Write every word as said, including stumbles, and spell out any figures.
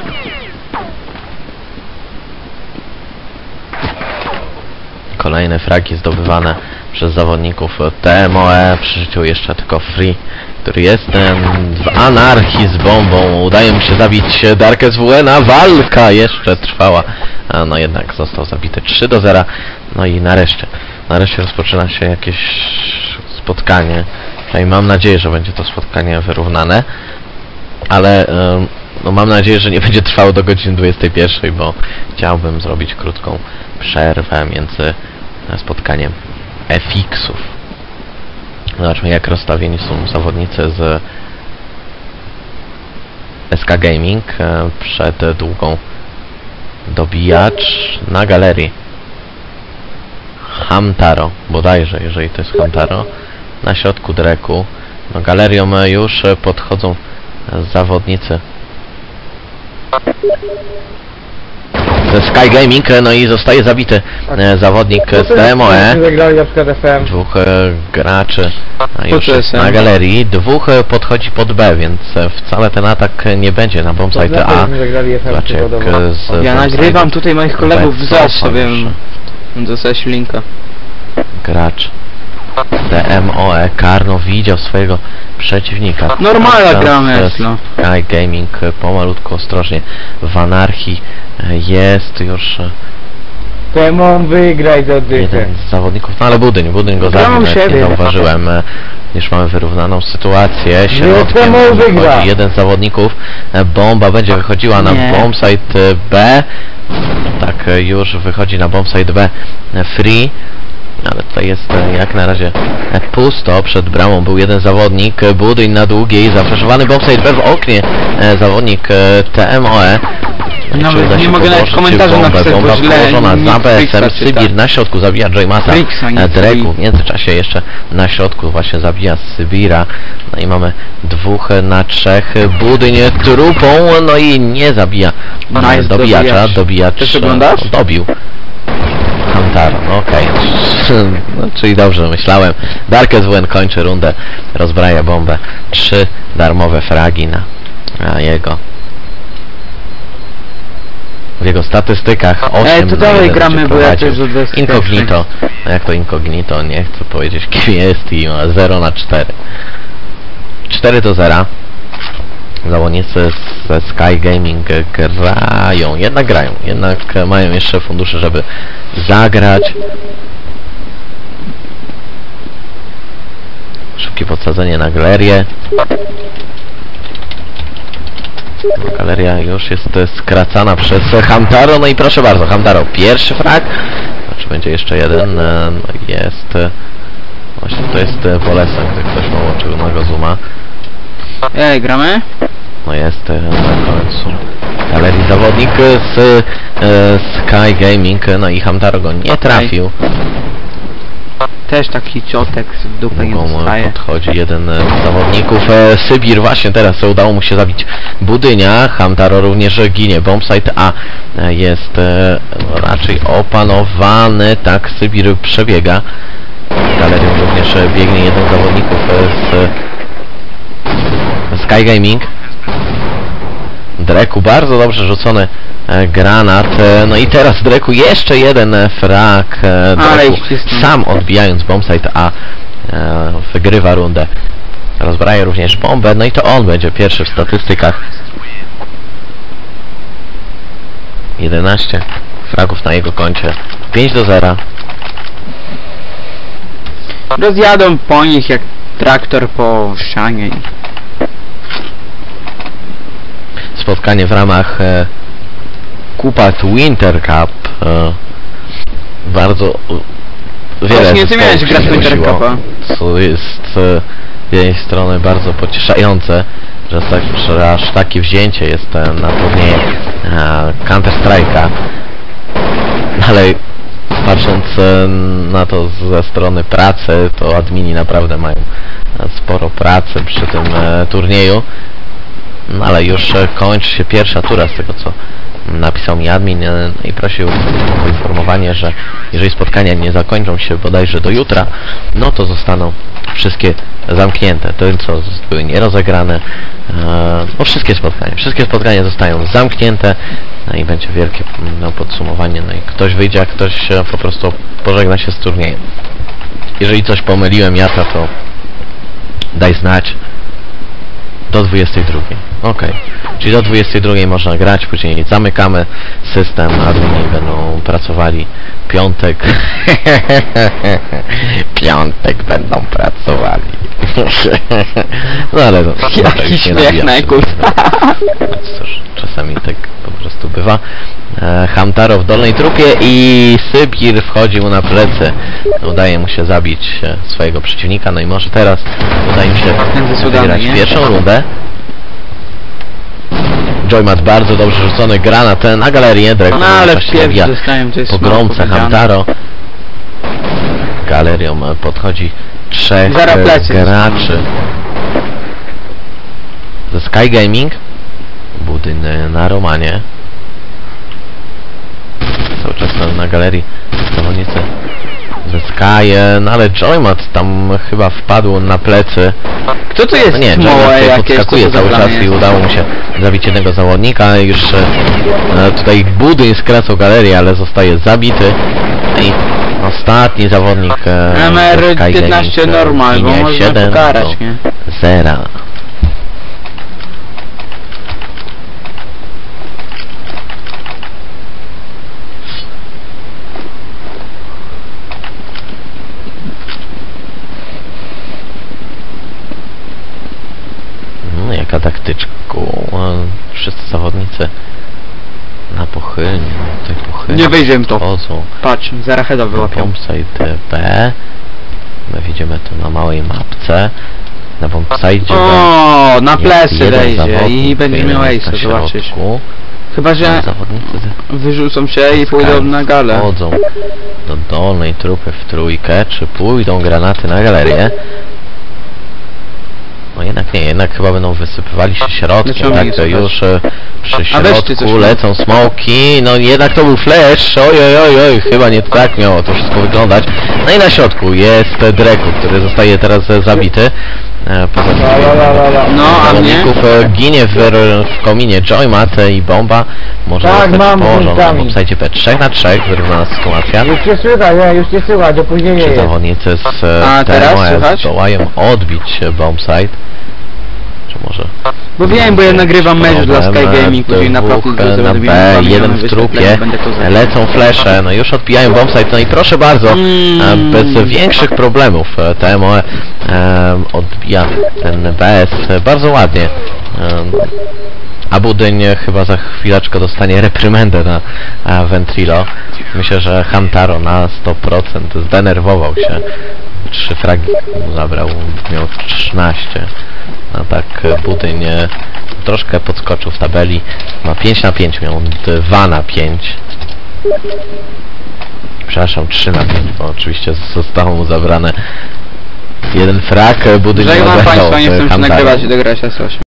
Kolejne fragi zdobywane przez zawodników T M O E. Przy życiu jeszcze tylko Free, który jest w anarchii z bombą. Udaje mu się zabić Darkest W N, a walka jeszcze trwała. A no jednak został zabity trzy do zera. No i nareszcie, nareszcie rozpoczyna się jakieś spotkanie. No i mam nadzieję, że będzie to spotkanie wyrównane. Ale no mam nadzieję, że nie będzie trwało do godziny dwudziestej pierwszej, bo chciałbym zrobić krótką przerwę między spotkaniem F X-ów. Zobaczmy, jak rozstawieni są zawodnicy z S K Gaming przed długą. Dobijacz na galerii. Hamtaro, bodajże, jeżeli to jest Hamtaro. Na środku Dreku. No, galerią już podchodzą zawodnicy ze Sky Gaming, no i zostaje zabity e, zawodnik z T M O E. Dwóch e, graczy a już jest na galerii. Dwóch e, podchodzi pod B, więc e, wcale ten atak nie będzie na bombsite A. Zobaczcie, jak z ja nagrywam tutaj moich kolegów w zaś sobie dostać linka. Gracz T M O E Karno widział swojego przeciwnika. Normalna gramy, no. Sky Gaming pomalutku, ostrożnie w anarchii jest już Demon, wygraj do dychy. jeden z zawodników, no ale Budyń, Budyń go zabił, nie zauważyłem. Już mamy wyrównaną sytuację. Środkiem wychodzi jeden z zawodników. Bomba będzie wychodziła na bombsite B. Tak, już wychodzi na bombsite B Free. Ale tutaj jest jak na razie pusto. Przed bramą był jeden zawodnik. Budyń na długiej, zaflaszowany bombsite B w oknie. Zawodnik T M O E. Nawet nie mogę nawet komentarza napisać, bomba położona za B S M. Sybir na środku zabija Joymasa. Dreku w międzyczasie jeszcze na środku właśnie zabija Sybira. No i mamy dwóch na trzech. Budyń trupą, no i nie zabija nice, dobijacza. Dobijacz dobił Hamtaro, no okej. Okay. No, czyli dobrze myślałem. Darkest W N kończy rundę, rozbraja bombę. Trzy darmowe fragi na, na jego w jego statystykach. osiem Ej, to dalej gramy, bo ja też incognito. No jak to incognito? Nie chcę powiedzieć, kim jest i ma zero na cztery. cztery do zera. Zawodnicy ze Sky Gaming grają, jednak grają, jednak mają jeszcze fundusze, żeby zagrać. Szybkie podsadzenie na galerię. Galeria już jest skracana przez Hamtaro, no i proszę bardzo, Hamtaro pierwszy frag. Czy będzie jeszcze jeden? No jest. Właśnie to jest Bolesem, gdy ktoś ma łączył zooma. Ej, gramy? No jest na końcu galerii zawodnik z e, Sky Gaming, no i Hamtaro go nie trafił. Też taki ciotek w dupę nie dostaje. Podchodzi jeden z zawodników. E, Sybir właśnie teraz udało mu się zabić Budynia. Hamtaro również ginie. Bombsite A jest e, raczej opanowany. Tak, Sybir przebiega. Galerią również biegnie jeden z zawodników z Sky Gaming. Dreku bardzo dobrze rzucony e, granat. E, no i teraz Dreku jeszcze jeden e, frag. E, Dreku sam odbijając bombsite A e, wygrywa rundę. Rozbraja również bombę. No i to on będzie pierwszy w statystykach. jedenaście fragów na jego koncie. pięć do zera. Rozjadą po nich jak traktor po ścianie. Spotkanie w ramach e, Kupa Winter Cup. E, bardzo wiele Właśnie ty miałeś grać Winter Cupa. Co jest e, z jednej strony bardzo pocieszające, że tak, że aż takie wzięcie jest e, na turnieje e, Counter Strike'a. Ale patrząc e, na to ze strony pracy, to admini naprawdę mają sporo pracy przy tym e, turnieju. No ale już kończy się pierwsza tura, z tego co napisał mi admin e, i prosił o poinformowanie, że jeżeli spotkania nie zakończą się bodajże do jutra, no to zostaną wszystkie zamknięte. To co były nierozegrane, e, no wszystkie spotkania, wszystkie spotkania zostają zamknięte, no i będzie wielkie no, podsumowanie, no i ktoś wyjdzie, a ktoś e, po prostu pożegna się z turniejem. Jeżeli coś pomyliłem ja, to daj znać. Do dwudziestej drugiej. Okej. Okay. Czyli do dwudziestej drugiej można grać, później zamykamy system, admini będą pracowali. Piątek. Piątek będą pracowali. No ale to... Jaki śmiech na jakoś. Cóż, czasami tak po prostu bywa. E, Hamtaro w dolnej trupie i Sybir wchodził na plecy. Udaje mu się zabić e, swojego przeciwnika, no i może teraz uda im się wygrać pierwszą rundę. Joymat bardzo dobrze rzucony, granat na galerię, Drake no ale pierwszy dostałem, to jest pogromce Hamtaro. Galerią podchodzi trzech graczy ze Sky Gaming. Budynek na Romanie. Cały czas na, na galerii zawodnicy ze Sky, no ale Joymat tam chyba wpadł na plecy. Kto tu jest? No nie, Joymat podskakuje cały czas i udało mu się zabić jednego zawodnika. Już e, tutaj Budyń skracał galerię, ale zostaje zabity. I ostatni zawodnik e, M R piętnaście normal, bo można pokarać, nie? Zera. No jaka taktyczku. Wszyscy zawodnicy na pochylnie, tutaj pochylnie. Nie wejdziemy to. Chodzą. Patrz, zaraz heada wyłapią. Bombsite B. My widzimy to na małej mapce. Na bombsite B. O, na plecy wejdzie i będzie miał ace, zobaczysz. Chyba, że wyrzucą się i pójdą na galę. Chodzą do dolnej trupy w trójkę, czy pójdą granaty na galerię? No jednak nie, jednak chyba będą wysypywali się środkiem, tak to już e, przy środku lecą smoki, no jednak to był flash, oj oj oj oj, chyba nie tak miało to wszystko wyglądać. No i na środku jest Dreku, który zostaje teraz e, zabity. E, no, a mnie? E, ginie w, w kominie Joymat i bomba może tak, zostać położona na bombsite B. trzech na trzech wyrównana sytuacja. Już cię słychać, nie, już cię słychać, opóźnienie jest. Zawodnicy z e, T M O E zdołają odbić bombsite. Czy może... Bo wiem, bo ja nagrywam mecz dla Sky Gaming, który na profil na B, jeden w trupie, lecą flesze, no już odbijają bombsite, no i proszę bardzo, mm. bez większych problemów T M O E um, odbija ten B S bardzo ładnie. Um, a Budyń chyba za chwileczkę dostanie reprymendę na a, Ventrilo. Myślę, że Hamtaro na sto procent zdenerwował się. Trzy fragi zabrał, miał trzynaście. No tak, Budyń troszkę podskoczył w tabeli. Ma pięć na pięć, miał dwa na pięć. Przepraszam, trzy na pięć, bo oczywiście zostało mu zabrane jeden frag. Budyń nie odegrał. Państwa, nie chcę się nagrywać i dograć S osiem.